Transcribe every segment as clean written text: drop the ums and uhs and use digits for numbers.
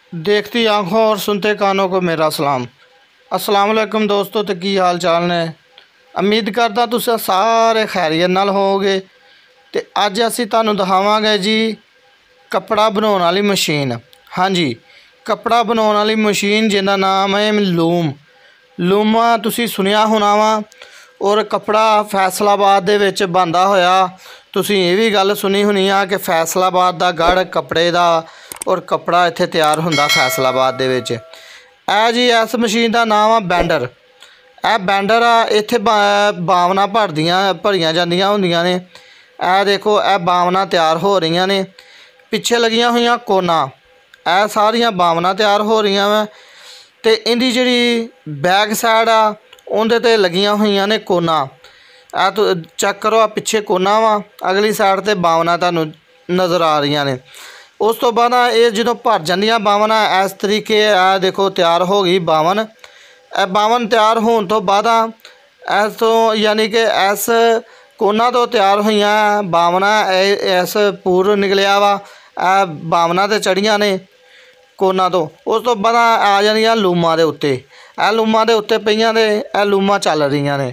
देखती आंखों और सुनते कानों को मेरा सलाम। अस्सलाम वालेकुम दोस्तों, तो की हाल चाल ने। उम्मीद करदा तुसीं सारे खैरियत नाल होवोगे। ते अज असीं तुहानूं दिखावांगे जी कपड़ा बनाउण वाली मशीन। हाँ जी, कपड़ा बनाउण वाली मशीन जिहदा नाम है लूम। लूमा तुसीं सुनिया होना वा। और कपड़ा फैसलाबाद दे विच बनदा होया तुसीं ये भी गल सुनी होनी आ कि फैसलाबाद दा गढ़ कपड़े दा, और कपड़ा इत्थे तैयार हुंदा फैसलाबाद दे विच। ऐ जी इस मशीन का नाम आ बैंडर। ए बैंडर आ, इत्थे बावना भरियां जांदियां हुंदियां ने। ए देखो ए बावना तैयार हो रही ने, पिछे लगियां हुई कोना, ए सारियां बावना तैयार हो रही वा। तो इहदी जिहड़ी बैक साइड आ उहदे ते लगियां हुई ने कोना। ए तो चेक करो, आ पिछे कोना वा, अगली साइड ते बावना तुहानूं नज़र आ रही ने। उस तो बाद ये जो भर जांदियां बावना इस तरीके आ देखो तैयार हो गई बावन। बावन तैयार होने तो बाद इस तो यानी कि इस कोना तो तैयार हुई बावना इस पूर निकलिया वा, बावना तो चढ़िया ने कोना तो। उस तो बाद आ जानियां लूमां दे उत्ते। लूमां दे उत्ते पईयां ने, लूमां चल रही ने।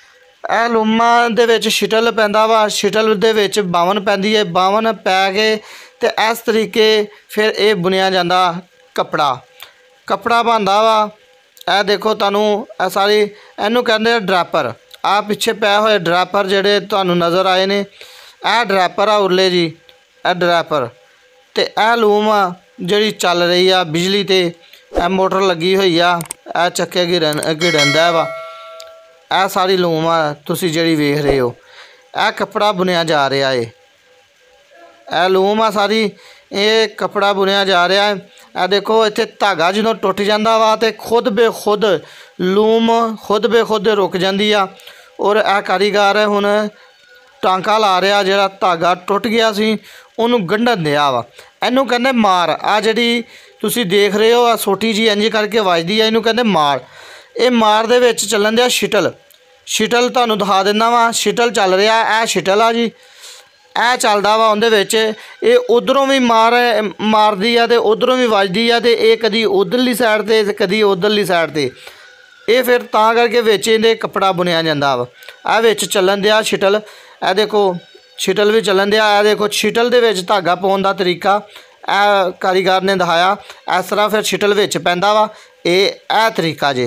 लूमां दे विच शिटल पैंदा वा, शिटल दे विच बावन पैंदी है। बावन पै के ते इस तरीके फिर ये बुनिया जाता कपड़ा। कपड़ा बनता वा। ए देखो तुहानूं ए सारी इनू कहंदे ड्रैपर। आ पिछे पै होए ड्रैपर जिहड़े तुहानूं नज़र आए ने, ए ड्रैपर आ उरले जी, ए ड्रैपर। ते ए लूम आ जिहड़ी चल रही आ बिजली ते, ए मोटर लगी हुई आ, ए चक्के घिड़नदा वा। ए सारी लूम आ तुसीं जिहड़ी वेख रहे हो। ए कपड़ा बुनिया जा रहा है। ए लूम आ सारी, ये कपड़ा बुनिया जा रहा है। ए देखो इत्थे धागा जो टुट जाता वा तो खुद बे खुद लूम खुद बे खुद रुक जाती आ। और ए कारीगर हुण टांका ला रहा, जिहड़ा धागा टुट गया सी उहनूं गंढण दिया वा। इहनूं कहंदे मार। आ जिहड़ी तुसीं देख रहे हो आ सोटी जी इंज करके वजदी आ, इहनूं कहंदे मार। ये मार दे विच चलन दिया शिटल। शिटल तुहानूं दिखा दिंदा वा, शिटल चल रहा। ए शिटल आ जी, ए चलदा वा उहदे विच। ये उधरों भी मारदी आ ते उधरों भी वजदी आ, ते ये कदी उधरली साइड ते कदी उधरली साइड ते। ये फिर तां करके विच इहदे कपड़ा बुनिया जांदा वा। आ विच चलन दिया शिटल। ए देखो शिटल भी चलन दिया। ए देखो शिटल दे विच धागा पाउण दा तरीका ए कारीगर ने दिखाया। इस तरह फिर शिटल विच पैंदा वा। ए तरीका जे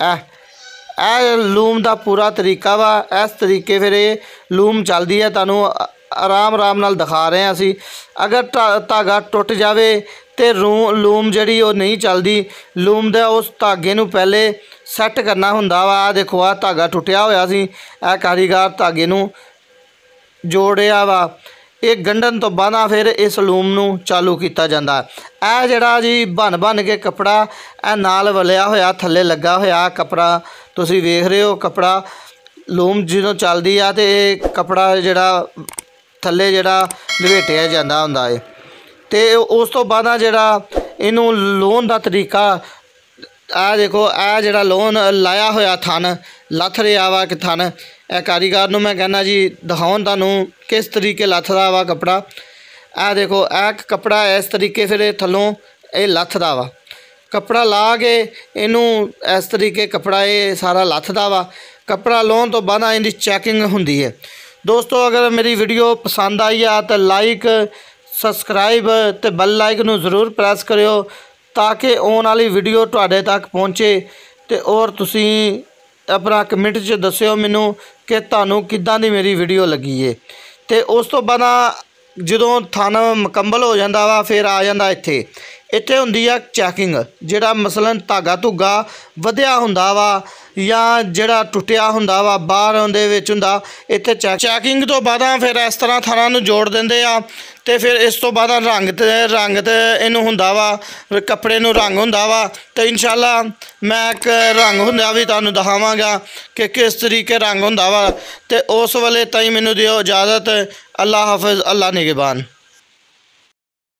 ए लूम दा पूरा तरीका वा। इस तरीके फिर ये लूम चलदी है। तुहानूं आराम नाल दिखा रहे हैं असी। अगर धागा टुट जाए तो लूम जिहड़ी वो नहीं चलती। लूम दे उस धागे नूं पहले सैट करना हुंदा वा। आ देखो आ धागा टुटिया होया सी, ए कारीगर धागे नूं जोड़िया वा। ये गंढण तो बाद फिर इस लूम नूं चालू किया जाता है। ए जिहड़ा जी बन के कपड़ा ए नाल वलिया होया थल्ले लगा होया कपड़ा तुसीं वेख रहे हो। कपड़ा लूम जो चलती आ तो कपड़ा जिहड़ा थल्ले जिहड़ा लपेटिया जाता हुंदा है। ते उस तो बाद जिहड़ा इनू लोन का तरीका आ देखो, आ जिहड़ा लोन लाया होया थन लथ रहा वा कि थन। ए कारीगर नूं मैं कहना जी दिखाउण तुहानूं किस तरीके लथदा वा कपड़ा। आ देखो ए कपड़ा इस तरीके फिर थल्लों ये लथदा वा। कपड़ा ला के इनू इस तरीके कपड़ा ये सारा लथदा वा। कपड़ा लाउण तो बाद इहदी चैकिंग हुंदी है। दोस्तों अगर मेरी वीडियो पसंद आई है तो लाइक सबसक्राइब तो बैल आइकन नूं जरूर प्रेस करियो, ताकि आने वाली वीडियो तुहाडे तक पहुँचे। तो और तुसीं अपना कमेंट च दस्सिओ मैनू कि तुहानूं किद्दां दी मेरी वीडियो लगी है। तो उस तो बाद जदों थन मुकम्मल हो जाता वा फिर आ जाता इत्थे हुंदी आ चैकिंग। जिहड़ा मसलन धागा धुगा वधिया हुंदा वा या जिहड़ा टुटिया हुंदा वा बाहर उहदे विच हुंदा, इत्थे चैकिंग तो बाद फिर इस तरह थनां नूं जोड़ दिंदे आ। ते फिर इस तो बाद रंग ते इनू हुंदा वा, कपड़े नूं रंग हुंदा वा। तो इंशाअल्लाह मैं एक रंग हुंदा भी तुहानूं दिखावांगा कि किस तरीके रंग हुंदा वा। ते उस वेले ताईं मैनूं दिओ इजाज़त। अल्लाह हाफिज़, अल्लाह निगहबान।